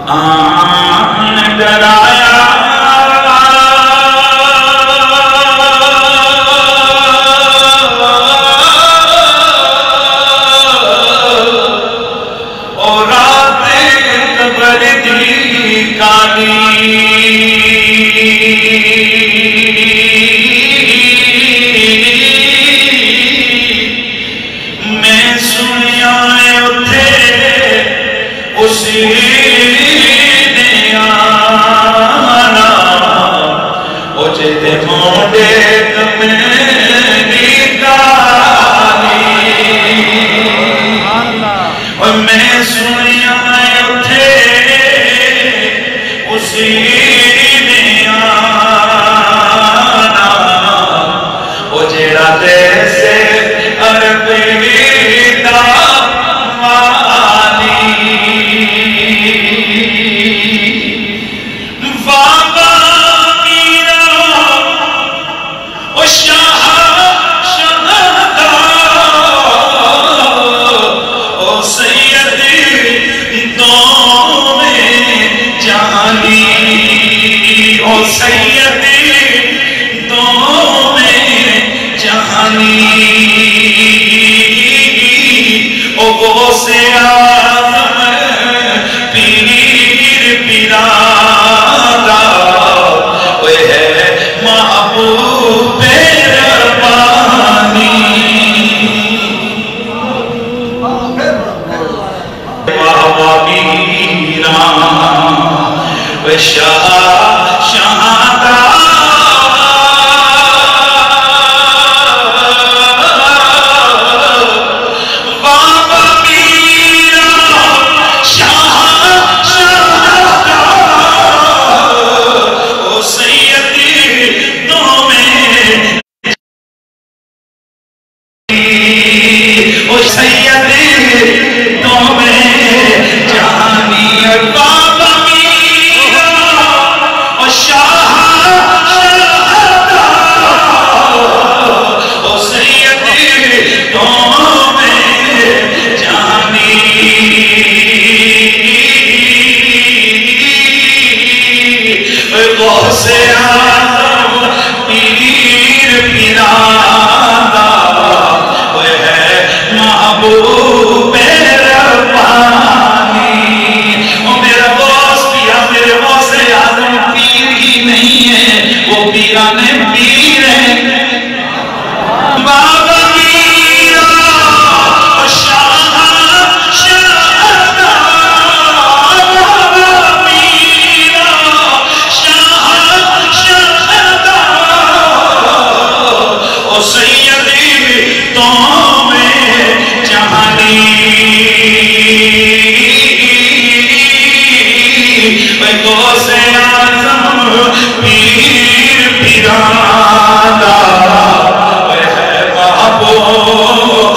آن ڈرایا اور رات قبر دی کالی میں سنیا اتھے اسی نے آنا او جیتے موڑے کمیلی کالی اور میں سنیا اتھے اسی نے آنا او جیڑا جیسے عربی سیدی دو میں جہانی او گو سے آزم پیر پیرادا وہ ہے محبوب ربانی واہ پیران وہ شاہ پیر پیرادا وہ ہے محبوب